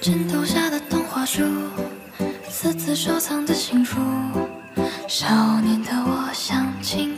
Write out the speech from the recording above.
枕头下的动画书，私自收藏的情书。少年的我想清